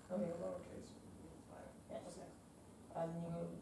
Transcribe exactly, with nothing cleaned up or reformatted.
Okay, lowercase, fine, Yes. okay. Uh, then you go